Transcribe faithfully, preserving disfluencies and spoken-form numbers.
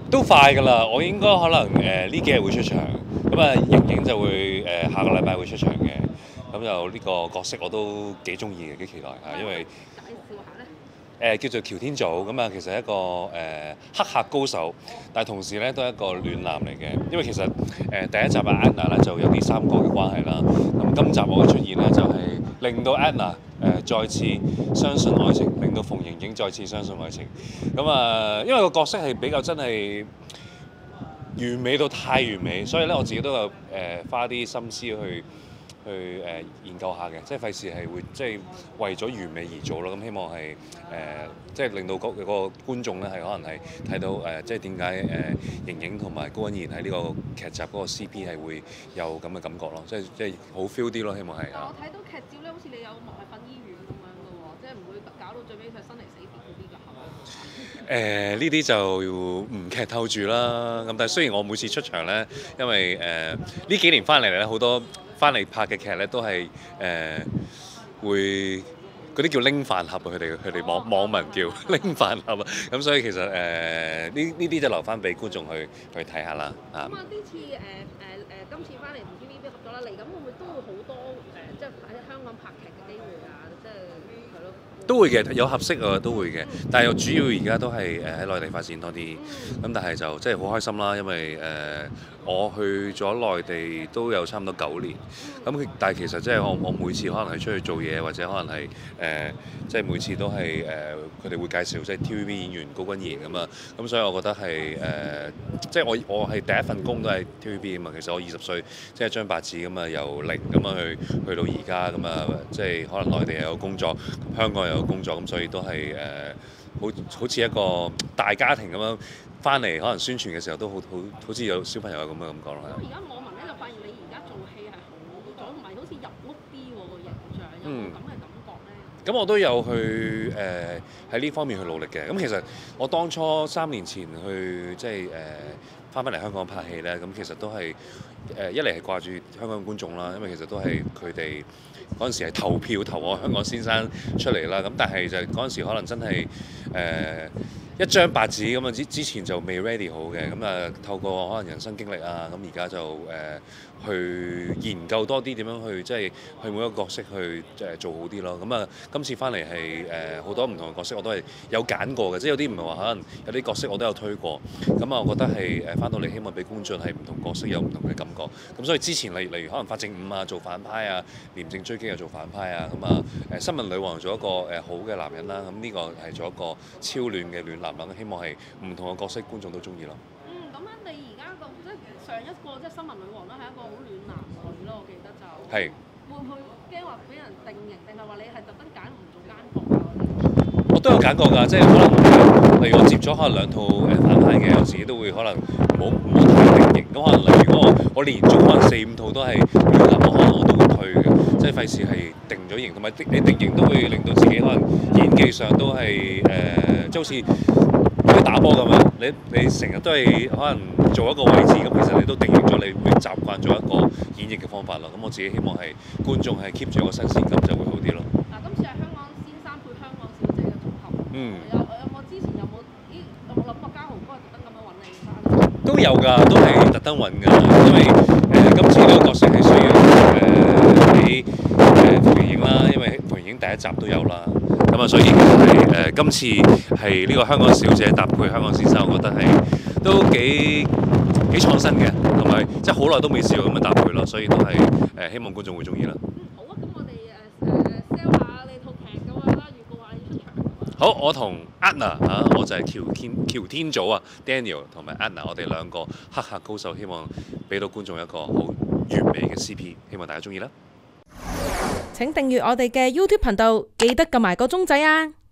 都快㗎啦，我應該可能誒呢、呃、幾日會出場，咁啊盈盈就會誒、呃、下個禮拜會出場嘅，咁就呢個角色我都幾中意嘅，幾期待嚇，因為介紹下咧。 誒、呃、叫做喬天祖，咁啊其實係一個誒、呃、黑客高手，但係同時咧都係一個暖男嚟嘅。因為其實誒、呃、第一集啊 Anna 咧就有啲三角嘅關係啦，咁今集我嘅出現咧就係、是、令到 Anna 誒、呃、再次相信愛情，令到馮盈盈再次相信愛情。咁啊、呃，因為個角色係比較真係完美到太完美，所以咧我自己都有誒、呃、花啲心思去。去誒、呃、研究下嘅，即係費事係會即係為咗完美而做咯。咁希望係誒、呃、即係令到嗰個觀眾咧係可能係睇到誒、呃、即係點解誒盈盈同埋高允賢喺呢個劇集嗰個 C P 係會有咁嘅感覺咯，即係即係好 feel 啲咯。希望係啊。 我睇到劇照咧，好似你有埋瞓醫院咁樣嘅喎，即係唔會搞到最尾佢生離死別嗰啲㗎，係咪？ 誒呢啲就唔劇透住啦。咁但係雖然我每次出場咧，因為誒呢、呃、幾年翻嚟咧好多。翻嚟拍嘅劇咧都係誒、呃、會嗰啲叫拎飯盒啊，佢哋佢哋網網民叫拎飯盒啊，咁所以其實誒呢呢啲就留翻俾觀眾去去睇下啦啊。 咁啊，呢次誒誒誒今次翻嚟同 T V B 合作啦，嚟緊會唔會都會好多誒、呃、即係喺香港拍劇嘅機會啊？即係係咯。都會嘅，有合適啊都會嘅，但係主要而家都係誒喺內地發展多啲，咁、嗯、但係就即係好開心啦，因為誒。呃我去咗內地都有差唔多九年，咁但係其實即係我我每次可能係出去做嘢，或者可能係誒、呃、即係每次都係誒佢哋會介紹即係 T V B 演員高君賢咁啊，咁所以我覺得係誒、呃、即係我我係第一份工都係 T V B 啊嘛，其實我二十歲即係張白紙咁啊，由零咁樣去去到而家咁啊，即係可能內地又有工作，香港又有工作，咁所以都係誒、呃、好好似一個大家庭咁樣。翻嚟可能宣傳嘅時候都好好好似有小朋友咁嘅感覺咯。 咁而家網民咧就發現你而家做戲係好咗，唔係好似入屋啲喎個形象，有冇咁嘅感覺咧？ 咁、嗯、我都有去誒喺呢方面去努力嘅。咁其實我當初三年前去即係誒翻返嚟香港拍戲咧，咁其實都係誒、呃、一嚟係掛住香港嘅觀眾啦，因為其實都係佢哋嗰陣時係投票投我香港先生出嚟啦。咁但係就嗰陣時可能真係誒。呃一張白紙咁啊！之之前就未 ready 好嘅，咁啊透過可能人生經歷啊，咁而家就誒、呃、去研究多啲點樣去即係去每一個角色去誒做好啲咯。咁啊今次翻嚟係誒好多唔同嘅角色我都係有揀過嘅，即係有啲唔係話可能有啲角色我都有推過。咁啊，我覺得係誒翻到嚟希望俾觀眾係唔同角色有唔同嘅感覺。咁所以之前例例如可能法證五啊做反派啊，廉政追擊又做反派啊，咁啊誒新聞女王做一個誒好嘅男人啦。咁呢個係做一個超暖嘅暖男。希望係唔同嘅角色，觀眾都中意咯。 嗯，咁樣你而家個即係上一個即係新聞女王都係一個好暖男女咯，我記得就係會唔會驚話俾人定型，定係話你係特登揀唔做奸角啊嗰啲？ 我都有揀過㗎，即係可能例如我接咗可能兩套誒反派嘅，我自己都會可能冇冇太定型。咁可能例如果我我連續可能四五套都係暖男，我可能我都會退嘅，即係費事係定咗型，同埋你定型都會令到自己可能演技上都係誒、呃，即係好似。打波咁樣，你你成日都係可能做一個位置，咁其實你都定型咗，你會習慣咗一個演繹嘅方法啦。咁我自己希望係觀眾係 keep 住一個新鮮感就會好啲咯。 嗱，今次係香港先生配香港小姐嘅組合， 嗯， 有有冇之前有冇咦有冇諗過嘉豪哥係特登咁樣揾你翻？ 都有㗎，都係特登揾㗎，因為誒、呃、今次呢個角色係需要誒俾誒馮盈盈啦，因為馮盈盈第一集都有啦。咁啊，所以其實係誒、呃、今次係呢個香港小姐搭配香港先生，我覺得係都幾幾創新嘅，同埋即係好耐都未試過咁樣搭配咯，所以都係誒、呃、希望觀眾會中意啦。 嗯，好啊，咁我哋誒誒 sell 下你套劇咁樣啦，預告下你出場。 好，我同 Anna 啊，我就係喬天喬天祖啊 ，Daniel 同埋 Anna，我哋兩個黑客高手，希望俾到觀眾一個好完美嘅 C P， 希望大家中意啦。 請訂閱我哋嘅 YouTube 頻道，記得撳埋個鐘仔啊！